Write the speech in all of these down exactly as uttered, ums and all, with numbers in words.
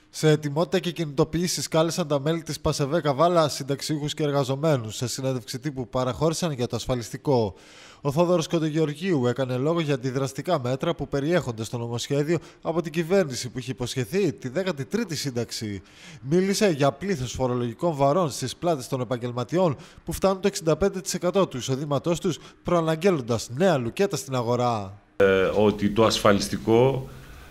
Σε ετοιμότητα και κινητοποιήσεις κάλεσαν τα μέλη της ΠΑΣΕΒΕ Καβάλα συνταξιούχους και εργαζομένους σε συνέντευξη τύπου που παραχώρησαν για το ασφαλιστικό. Ο Θόδωρος Κοντογεωργίου έκανε λόγο για αντιδραστικά μέτρα που περιέχονται στο νομοσχέδιο από την κυβέρνηση που έχει υποσχεθεί τη δέκατη τρίτη σύνταξη. Μίλησε για πλήθος φορολογικών βαρών στις πλάτες των επαγγελματιών που φτάνουν το εξήντα πέντε τοις εκατό του εισοδήματός τους, προαναγγέλλοντας νέα λουκέτα στην αγορά. Ε, ότι το ασφαλιστικό,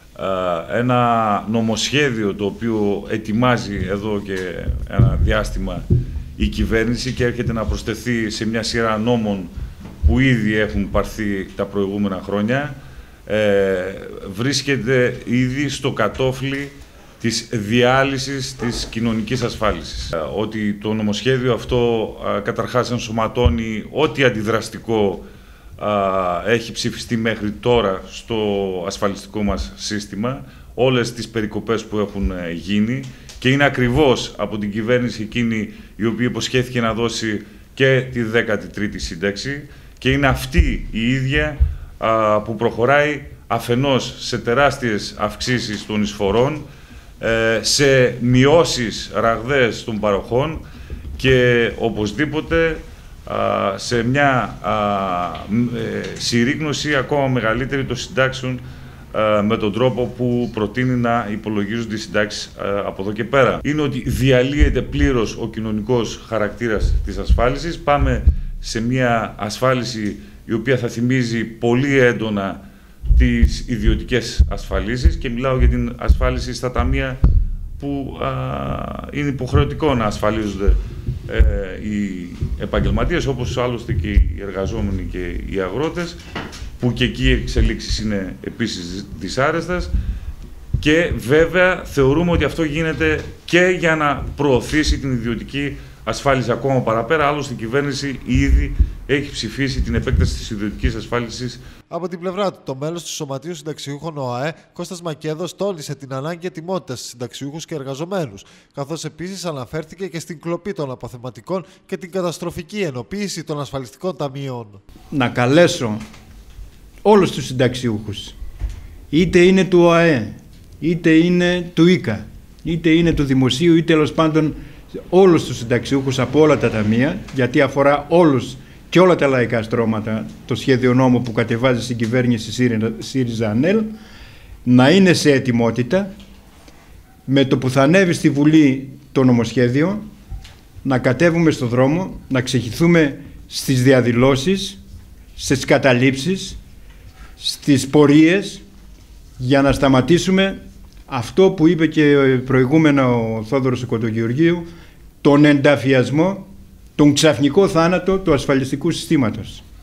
ένα νομοσχέδιο το οποίο ετοιμάζει εδώ και ένα διάστημα η κυβέρνηση και έρχεται να προσθεθεί σε μια σειρά νόμων που ήδη έχουν πάρθει τα προηγούμενα χρόνια, ε, βρίσκεται ήδη στο κατόφλι της διάλυσης της κοινωνικής ασφάλισης. Ε, ότι το νομοσχέδιο αυτό ε, καταρχάς ενσωματώνει ό,τι αντιδραστικό ε, έχει ψηφιστεί μέχρι τώρα στο ασφαλιστικό μας σύστημα, όλες τις περικοπές που έχουν ε, γίνει, και είναι ακριβώς από την κυβέρνηση εκείνη η οποία υποσχέθηκε να δώσει και τη δέκατη τρίτη σύνταξη, και είναι αυτή η ίδια α, που προχωράει αφενός σε τεράστιες αυξήσεις των εισφορών, ε, σε μειώσεις ραγδαίες των παροχών και οπωσδήποτε α, σε μια α, ε, συρρίκνωση ακόμα μεγαλύτερη των συντάξεων α, με τον τρόπο που προτείνει να υπολογίζονται οι συντάξεις α, από εδώ και πέρα. Είναι ότι διαλύεται πλήρως ο κοινωνικός χαρακτήρας της ασφάλισης. Πάμε σε μια ασφάλιση η οποία θα θυμίζει πολύ έντονα τις ιδιωτικές ασφαλίσεις, και μιλάω για την ασφάλιση στα ταμεία που α, είναι υποχρεωτικό να ασφαλίζονται ε, οι επαγγελματίες, όπως άλλωστε και οι εργαζόμενοι και οι αγρότες, που και εκεί οι εξελίξεις είναι επίσης δυσάρεστες. Και βέβαια θεωρούμε ότι αυτό γίνεται και για να προωθήσει την ιδιωτική ασφάλιση ακόμα παραπέρα. Άλλωστε η κυβέρνηση ήδη έχει ψηφίσει την επέκταση της ιδιωτικής ασφάλισης. Από την πλευρά του, το μέλος του Σωματείου Συνταξιούχων ΟΑΕ, Κώστας Μακέδος, τόνισε την ανάγκη ετοιμότητας στις συνταξιούχους και εργαζομένους, καθώς επίσης αναφέρθηκε και στην κλοπή των αποθεματικών και την καταστροφική ενοποίηση των ασφαλιστικών ταμείων. Να καλέσω όλους τους συνταξιούχους, είτε είναι του ΟΑΕ, είτε είναι του ΙΚΑ, είτε είναι του Δημοσίου, είτε τέλος πάντων όλους τους συνταξιούχους από όλα τα ταμεία, γιατί αφορά όλους και όλα τα λαϊκά στρώματα το σχέδιο νόμου που κατεβάζει στην κυβέρνηση ΣΥΡΙΖΑ-ΑΝΕΛ, να είναι σε ετοιμότητα με το που θα ανέβει στη Βουλή το νομοσχέδιο να κατέβουμε στο δρόμο, να ξεχυθούμε στις διαδηλώσεις, στις καταλήψεις, στις πορείες, για να σταματήσουμε αυτό που είπε και προηγούμενα ο Θόδωρος Κοντογεωργίου, τον ενταφιασμό, τον ξαφνικό θάνατο του ασφαλιστικού συστήματος.